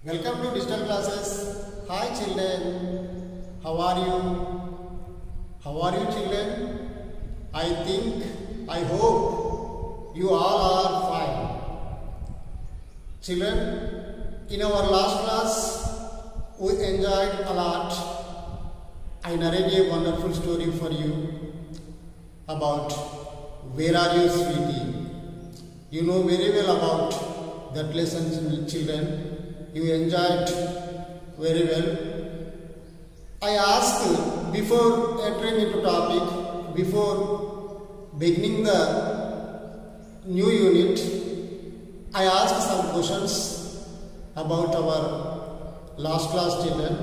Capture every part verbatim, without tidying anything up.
Welcome to digital classes. Hi children, how are you? How are you children? I think, I hope you all are fine. Children, in our last class, we enjoyed a lot. I narrated a wonderful story for you about Where Are You Sweetie? You know very well about that lesson, children. You enjoyed very well. I asked before entering into topic, before beginning the new unit, I asked some questions about our last class children.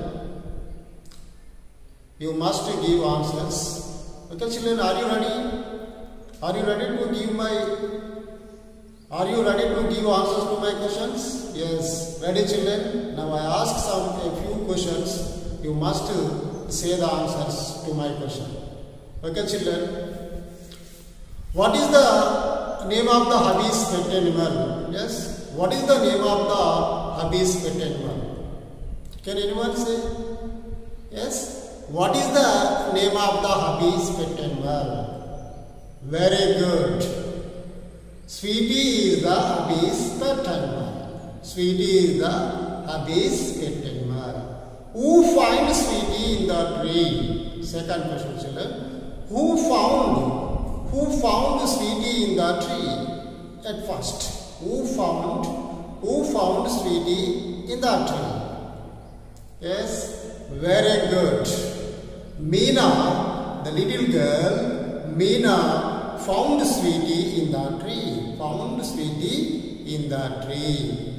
You must give answers. Okay children, are you ready? Are you ready to give my Are you ready to give answers to my questions? Yes, ready children. Now I ask some a few questions. You must say the answers to my question. Okay children. What is the name of the hubby's pet animal? Yes. What is the name of the hubby's pet animal? Can anyone say? Yes. What is the name of the hubby's pet animal? Very good. Sweetie is the hubby's pet animal. Sweetie is the hubby's pet animal. Who found Sweetie in the tree? Second question, children. Who found? Who found Sweetie in the tree? At first, who found? Who found Sweetie in the tree? Yes, very good. Meena, the little girl, Meena found Sweetie in the tree. Found Sweetie in the tree.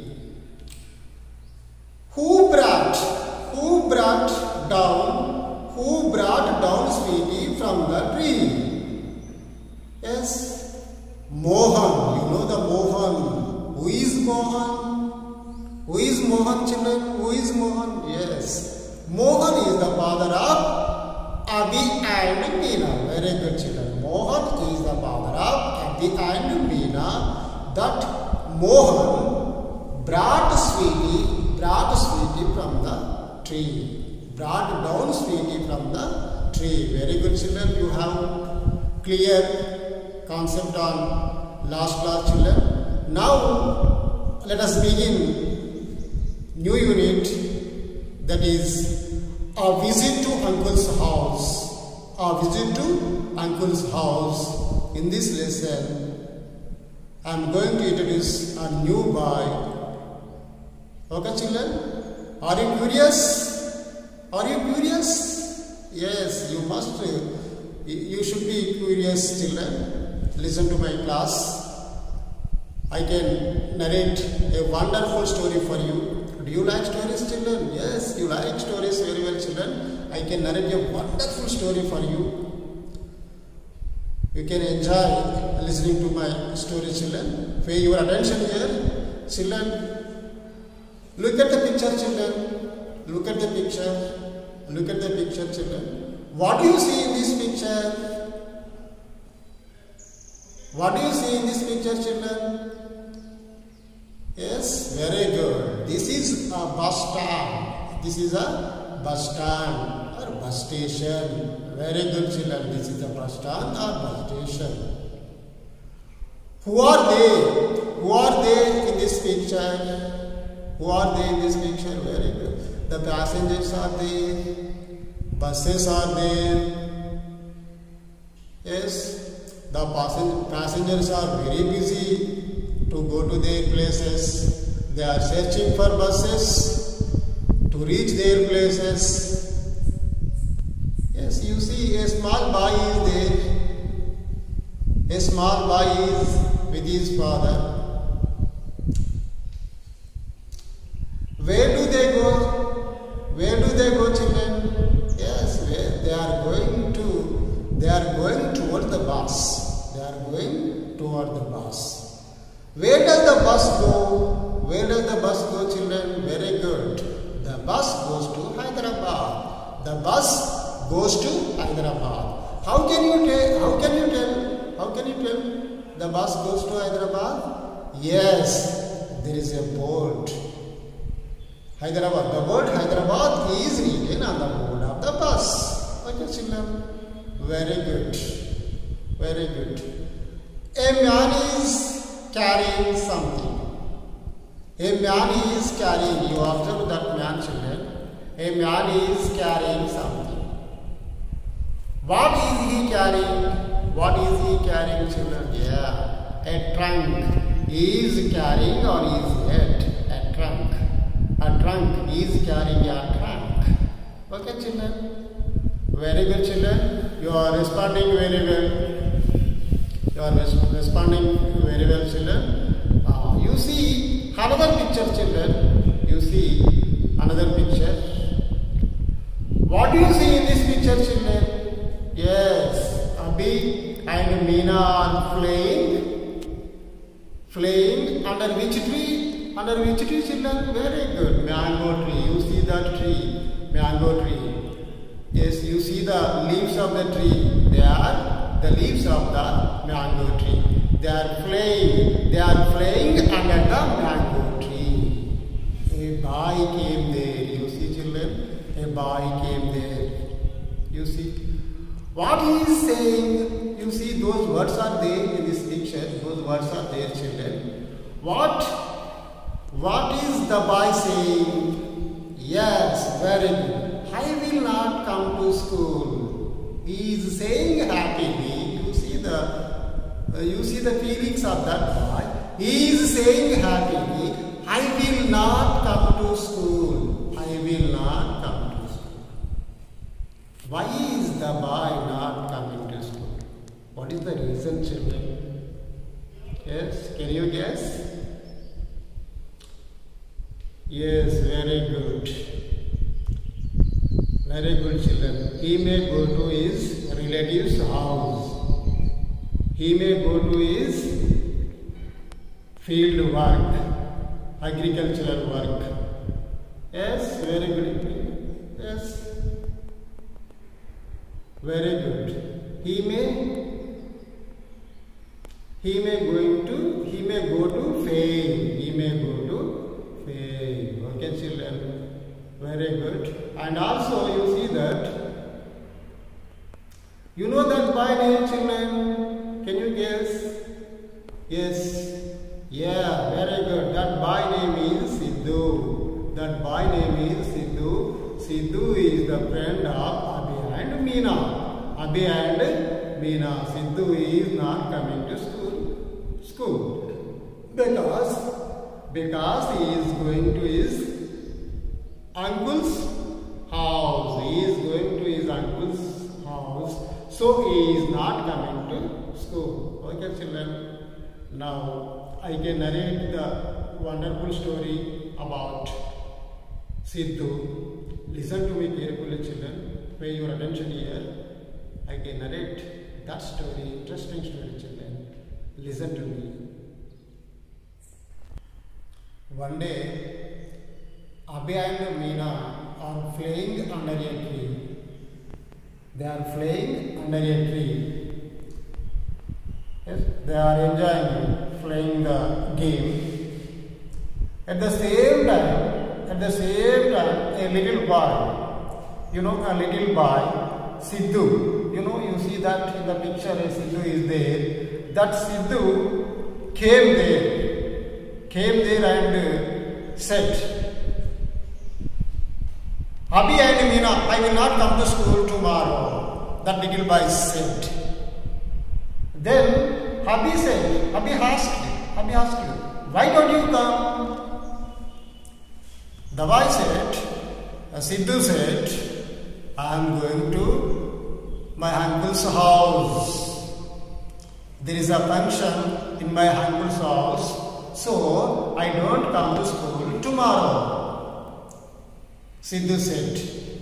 Who brought? Who brought down? Who brought down Sweetie from the tree? Yes, Mohan. You know the Mohan. Who is Mohan? Who is Mohan, children? Who is Mohan? Yes, Mohan is the father of Abhi and Meena. Very good children. Mohan is the father of Abhi and Meena. That Mohan brought Sweetie, brought Sweetie from the tree. Brought down Sweetie from the tree. Very good children. You have clear concept on last class children. Now let us begin new unit, that is a visit to uncle's house. A visit to uncle's house. In this lesson, I am going to introduce a new boy. Okay children? Are you curious? Are you curious? Yes, you must. You should be curious children. Listen to my class. I can narrate a wonderful story for you. Do you like stories children? Yes, you like stories very well children. I can narrate a wonderful story for you. You can enjoy listening to my story children. Pay your attention here. Children, look at the picture children. Look at the picture. Look at the picture children. What do you see in this picture? What do you see in this picture children? Yes, very good. This is a bus stand. This is a bus stand or bus station. Very good children. This is a bus stand or bus station. Who are they? Who are they in this picture? Who are they in this picture? Very good. The passengers are there. Buses are there. Yes. The passengers are very busy to go to their places. They are searching for buses to reach their places. Yes, you see a small boy is there. A small boy is with his father. Where do they go? Where do they go children? Yes, where they are going to, they are going toward the bus. They are going toward the bus. Where does the bus go? Where does the bus go children? Very good. The bus goes to Hyderabad. The bus goes to Hyderabad. How can you tell? How can you tell? How can you tell the bus goes to Hyderabad? Yes, there is a board. Hyderabad. The word Hyderabad is written on the board of the bus. Okay, children. Very good. Very good. A man is carrying something. A man is carrying. You observe that man, children. A man is carrying something. What is he carrying? What is he carrying, children? Yeah, a trunk. He is carrying or is it a trunk? A trunk. He is carrying a trunk. Okay, children. Very good, children. You are responding very well. You are res responding very well, children. Uh, you see another picture, children. You see another picture. What do you see in this picture, children? Yes, Abhi and Meena are playing. Playing under which tree? Under which tree, children? Very good. Mango tree. You see that tree. Mango tree. Yes, you see the leaves of the tree. They are the leaves of the mango tree. They are playing. They are playing under the mango tree. A boy came there. You see, children? A boy came there. You see? What he is saying, you see those words are there in this picture, those words are there, children. What? What is the boy saying? Yes, very good. I will not come to school. He is saying happily. You see the, uh, you see the feelings of that boy. He is saying happily, I will not come to school. I will not come. Why is the boy not coming to school? What is the reason, children? Yes, can you guess? Yes, very good. Very good, children. He may go to his relative's house. He may go to his field work, agricultural work. Yes, very good. Yes. Very good. He may, he may going to, he may go to fail. He may go to fail. Okay, children. Very good. And also you see that, you know that boy name, children? Can you guess? Yes. Yeah, very good. That boy name is Sidhu. That boy name is Sidhu. Sidhu is the friend of and Meena. Abhi and Meena. Sidhu is not coming to school. School. Because, because he is going to his uncle's house. He is going to his uncle's house. So he is not coming to school. Okay, children. Now I can narrate the wonderful story about Sidhu. Listen to me carefully, children. Pay your attention here. I can narrate that story, interesting story, children. Listen to me. One day, Abhi and Meena are playing under a tree. They are playing under a tree. Yes, they are enjoying playing the game. At the same time, at the same time, a little boy. You know, a little boy, Sidhu. You know, you see that in the picture, a Sidhu is there. That Sidhu came there, came there and said, Abhi and Meena, I will not come to school tomorrow. That little boy said. Then Abhi said, Abhi asked, Abhi asked you, why don't you come? The boy said, Sidhu said, I am going to my uncle's house. There is a function in my uncle's house, so I don't come to school tomorrow. Sidhu said.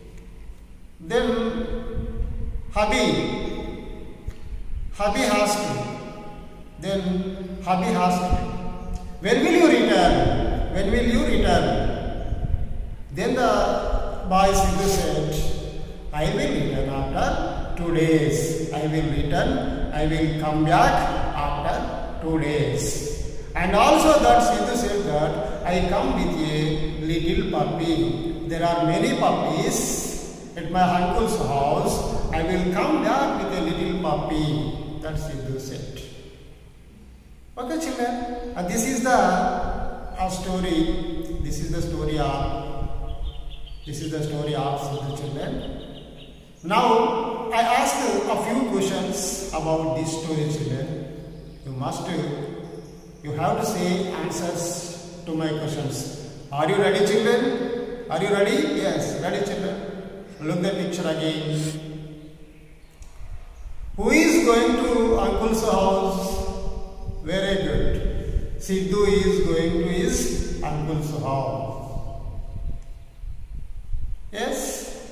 Then Abhi, Abhi asked. Then Abhi asked, when will you return? When will you return? Then the boy Sidhu said, I will return after two days. I will return, I will come back after two days. And also that Sidhu said that I I come with a little puppy. There are many puppies at my uncle's house. I will come back with a little puppy. That's Sidhu said. Okay, children. Uh, this is the uh, story. This is the story of. This is the story of Sidhu, children. Now I ask a few questions about this story, children. You must. You have to say answers to my questions. Are you ready, children? Are you ready? Yes, ready, children. Look the picture again. Who is going to uncle's house? Very good. Sidhu is going to his uncle's house. Yes?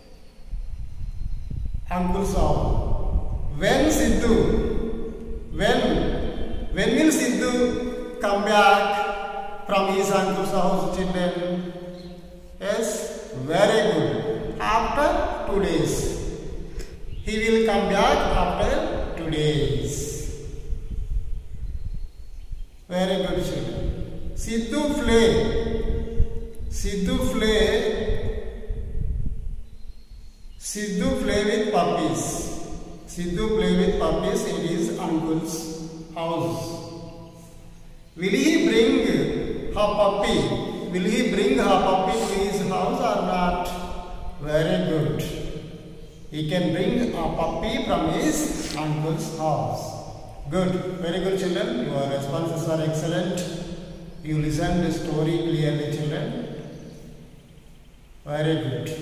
Uncle's house. When Sidhu? When? When will Sidhu come back from his uncle's house, children? Yes? Very good. After two days. He will come back after two days. Very good, children. Sidhu play. Sidhu play. Sidhu play with puppies. Sidhu play with puppies in his uncle's house. Will he bring her puppy? Will he bring her puppy to his house or not? Very good. He can bring a puppy from his uncle's house. Good. Very good, children. Your responses are excellent. You listen the story clearly, children. Very good.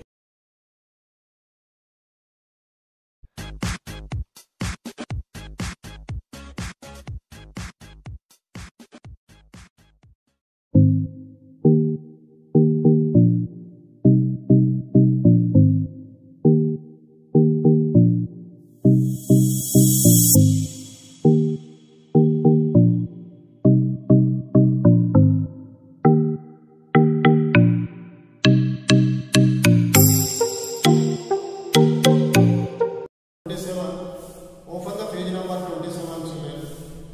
Open the page number twenty-seven, children.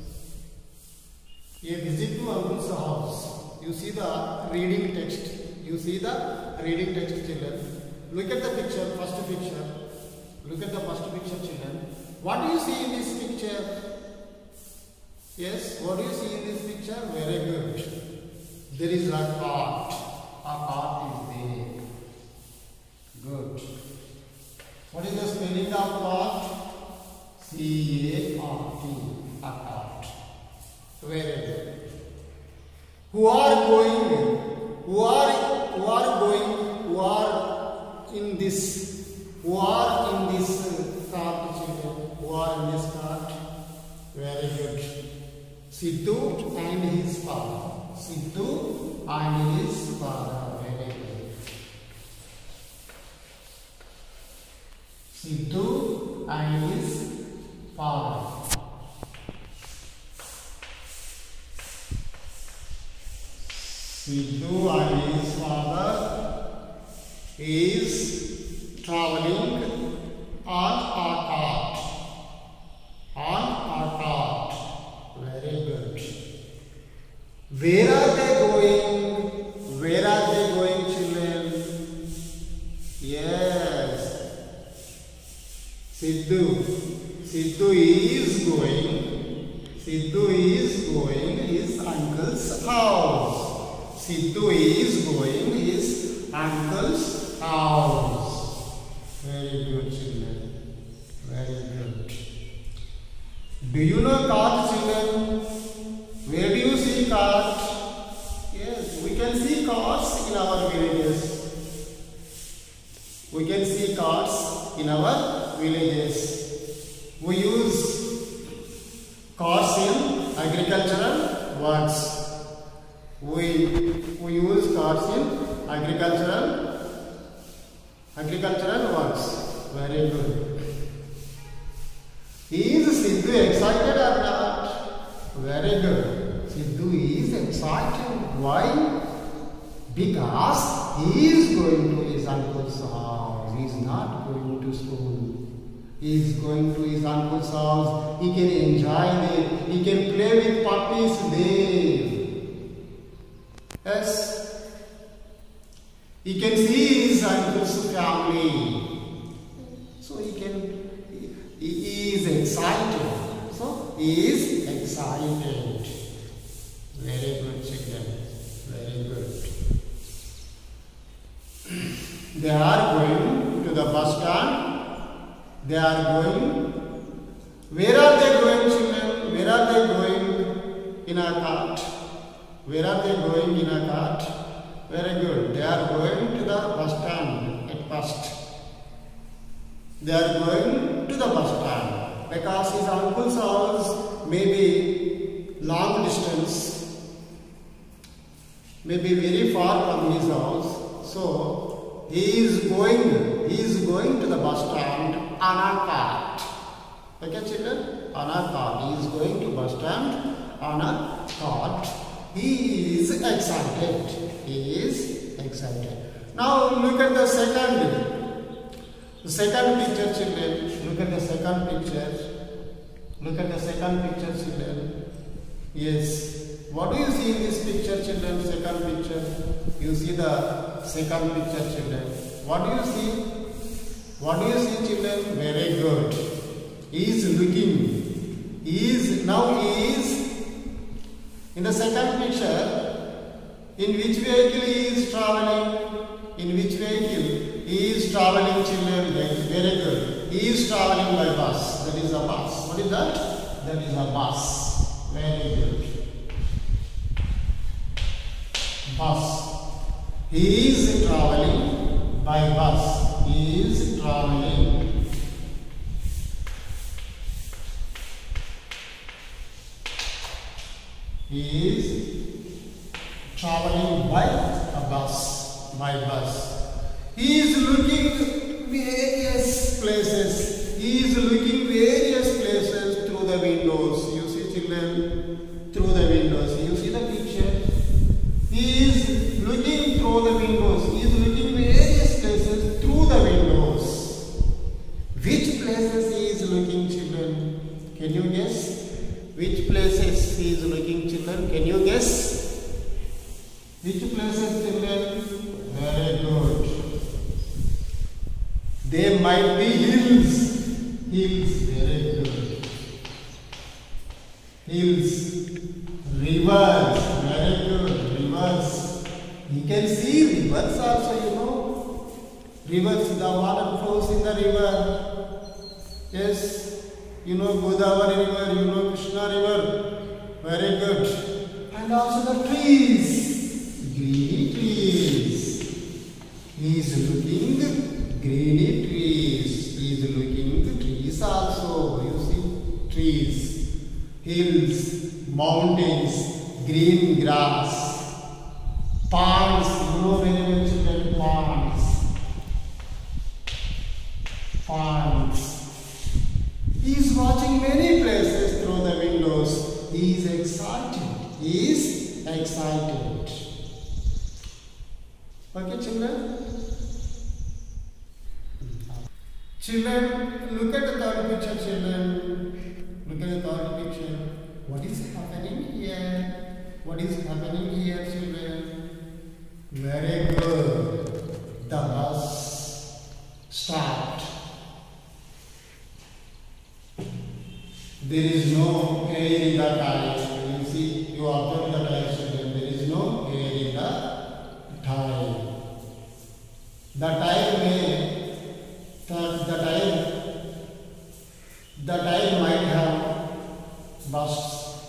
A visit to uncle's house. You see the reading text. You see the reading text, children. Look at the picture, first picture. Look at the first picture, children. What do you see in this picture? Yes, what do you see in this picture? Very good. There is a cart. A cart is there. Good. What is the spelling of cart? C A R T. A cart. Very good. Who are going? Who are who are going? Who are in this? Who are in this cart, children? Who are in this cart? Very good. Sidhu and his father. Sidhu and his father. Very good. Sidhu and his father. Sidhu and his father is traveling on a cart. On a cart. Very good. Where are they going? Where are they going, children? Yes. Sidhu. Sidhu is going. Sidhu is going his uncle's house. Sidhu is going his uncle's house. Very good, children. Very good. Do you know cart, children? Where do you see cart? Yes, we can see carts in our villages. We can see carts in our villages. We use carts in agricultural works. We, we use carts in agricultural agricultural works. Very good. Is Sidhu excited or not? Very good. Sidhu is excited. Why? Because he is going to his uncle's house. He is not going to school. He is going to his uncle's house. He can enjoy there. He can play with puppies there. Yes. He can see his uncle's family. So he can, he, he is excited. So he is excited. Very good, children. Very good. They are going to the bus stand. They are going. Where are they going, children? Where are they going? In a cart. Where are they going in a cart? Very good. They are going to the bus stand at first. They are going to the bus stand because his uncle's house may be long distance, may be very far from his house. So he is going, he is going to the bus stand on a cart. Okay, children? On a cart. He is going to bus stand on a cart. He is excited. He is excited. Now look at the second, the second picture, children. Look at the second picture. Look at the second picture, children. Yes. What do you see in this picture, children? Second picture. You see the second picture, children. What do you see? What do you see, children? Very good. He is looking. He is now. He is. In the second picture, in which vehicle he is traveling? In which vehicle he is traveling, children? Very good. He is traveling by bus. That is a bus. What is that? That is a bus. Very good. Bus. He is traveling by bus. He is traveling. He is traveling by a bus, by bus. He is looking various places. He is looking various places through the windows. You see, children, through the windows. You see the picture. He is looking through the windows. He is looking various places through the windows. Which places he is looking, children? Can you guess? Which places he is looking, children? Can you guess? Which places, children? Very good. They might be hills. Hills, very good. Hills. Rivers, very good. Rivers. You can see rivers also, you know. Rivers, the water flows in the river. Yes. You know Godavari river, you know Krishna river. Very good. And also the trees. Greeny trees. He is looking greeny trees. He is looking trees also. You see trees, hills, mountains, green grass, ponds. You know very well, children, ponds. Ponds. He is watching many places through the windows. He is excited. He is excited. Okay, children? Children, look at the third picture, children. Look at the third picture. What is happening here? What is happening here, children? Very good. The bus stopped. There is no air in the tire. You see, you observe the tire, children. There is no air in the tire. The tire may, the, the tire, the tire might have burst.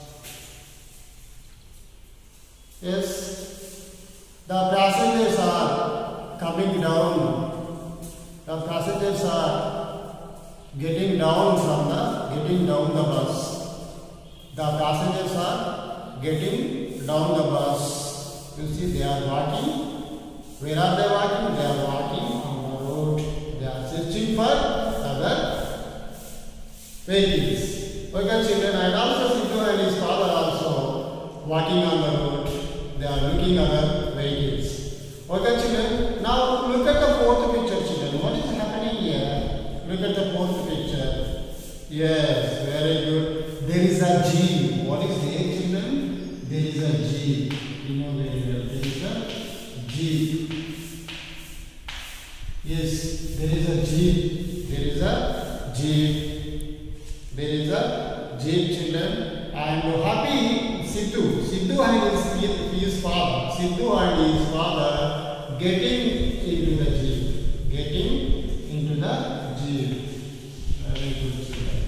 Yes, the passengers are coming down. The passengers are getting down from the, getting down the bus. The passengers are getting down the bus. You see, they are walking. Where are they walking? They are walking on the road. They are searching for other vehicles. Okay, children, and also Sidhu and his father also walking on the road. They are looking at other vehicles. Okay, children, now look at the fourth picture, children. What is happening here? Look at the fourth picture. Yes, very good. There is a Jeep. What is there, children? There is a Jeep. You know very well. There is jeep. Yes, there is a jeep. There is a jeep. There is a jeep, children. And happy Sidhu. Sidhu and his, his father. Sidhu and his father getting into the jeep. Getting into the jeep. Very good, children.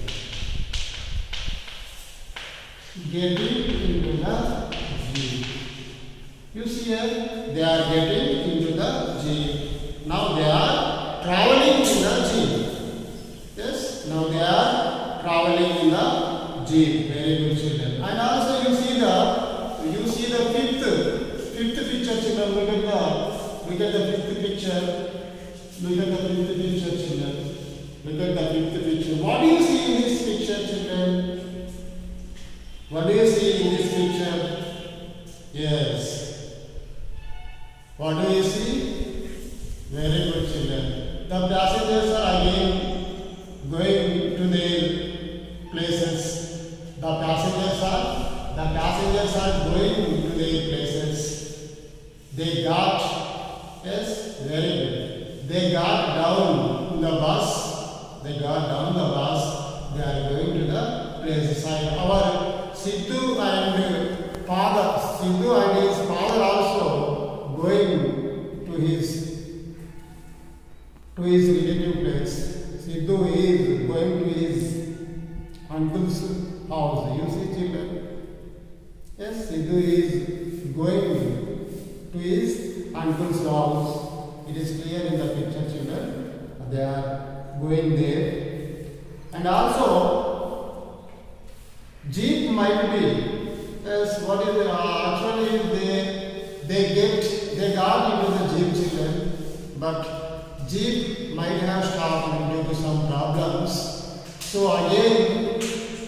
Getting into the jeep. You see here, they are getting into the jeep. Now they are traveling in the jeep. Yes, now they are traveling in the jeep. Very good, children. And also you see the you see the fifth fifth picture, children. Look at the look at the fifth picture. Look at the fifth picture, children. Look at the fifth picture. What do you see in this picture, children? What do you see in this picture? Yes. What do you see? Very good, children. The passengers are again going to their places. The passengers are the passengers are going to their places. They got, yes, very good. They got down in the bus. They got down the bus. They are going to the places. And our Sidhu and father, Sidhu and his father also going to his to his relative place. Sidhu is going to his uncle's house. You see, children? Yes, Sidhu is going to his uncle's house. It is clear in the picture, children. They are going there. And also, jeep might be, yes, what is it? Uh, actually, they, they get, they got into the jeep, children, but jeep might have stopped due to some problems. So again,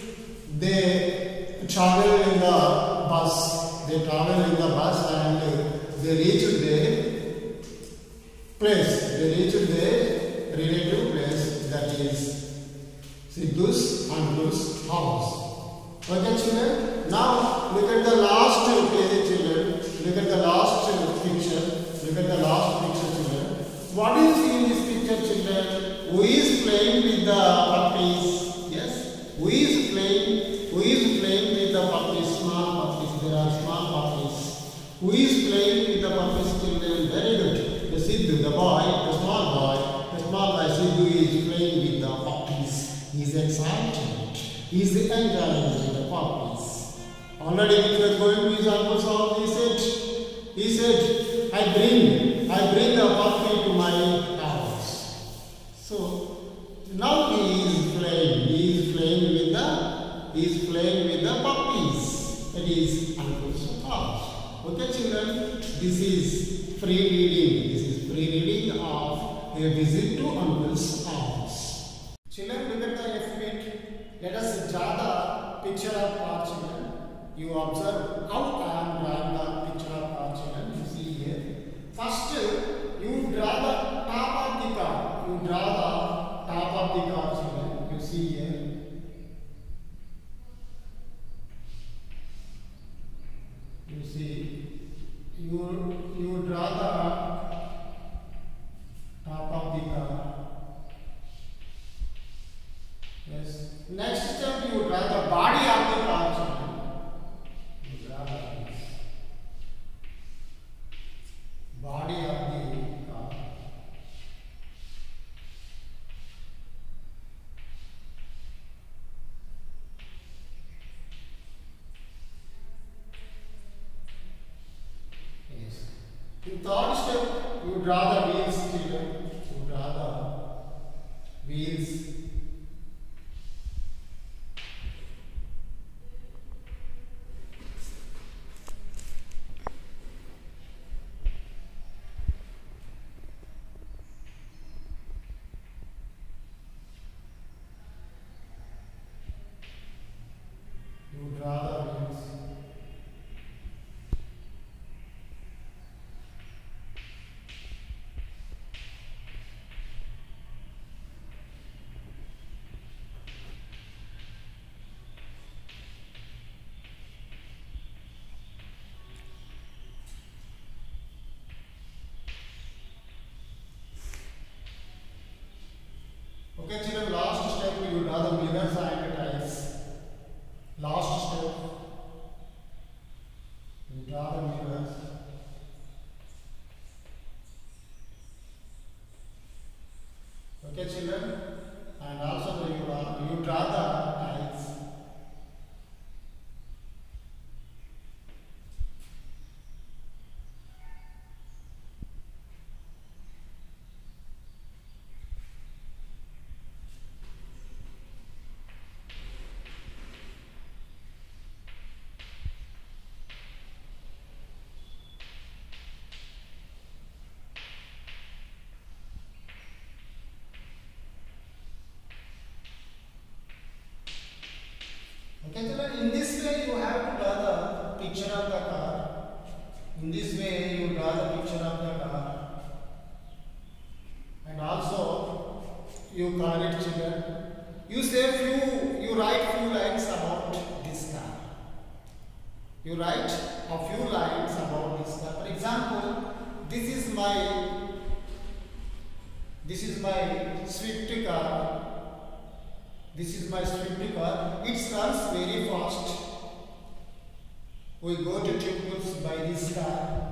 they travel in the bus. They travel in the bus and they reach their place. They reach their relative place, that is Sidhu's uncle's house. Okay, children. Now look at the last page, children. Look at the last picture. Look at the last picture, children. What do you see in this picture, children? Who is playing with the puppies? Yes. Who is playing? Who is playing with the puppies? Small puppies. There are small puppies. Who is playing with the puppies, children? Very good. The Sidhu, the boy, the small boy, the small boy Sidhu is playing with the puppies. He is excited. He is enjoying with the puppies. Already when he was going to his uncle's house, he said, he said, I bring, I bring a puppy to my house. So now he is playing. He is playing with the, he is playing with the puppies. That is uncle's house. Okay, children. This is free reading. This is free reading of a visit to uncle's house. Children, look at the F bit. Let us draw the picture of our children. You observe how I am drawing the picture of our children. You see here. First, you draw the top of the car. You draw the top of the car, children. You see here. You see. You you draw the top of the car. Yes. Next step, you draw the body of the car, children. You draw this. Body of the car. Yes. In third step, you draw the wheels, children. You draw the wheels. You draw the wheels. this way you draw the picture of the car, and also you call it children. You say few, you write few lines about this car. You write a few lines about this car. For example, this is my this is my Swift car. This is my Swift car. It runs very fast. We go to temples by this car.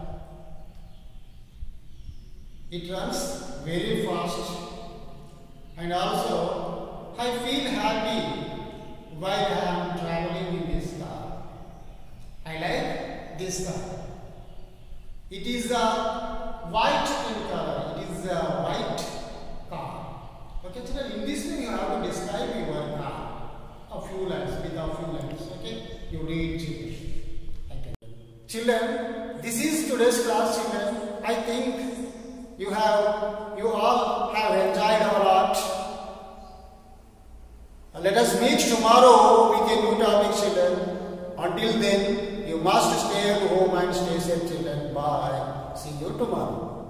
It runs very fast, and also I feel happy while I am traveling in this car. I like this car. It is a white in color. It is a white car. Okay, children, in this way you have to describe your car. A few lines, with a few lines. Okay, you read children. Okay. Children, this is today's class, children. I think you have, you all have enjoyed a lot. Let us meet tomorrow with a new topic, children. Until then, you must stay at home and stay safe, children. Bye. See you tomorrow.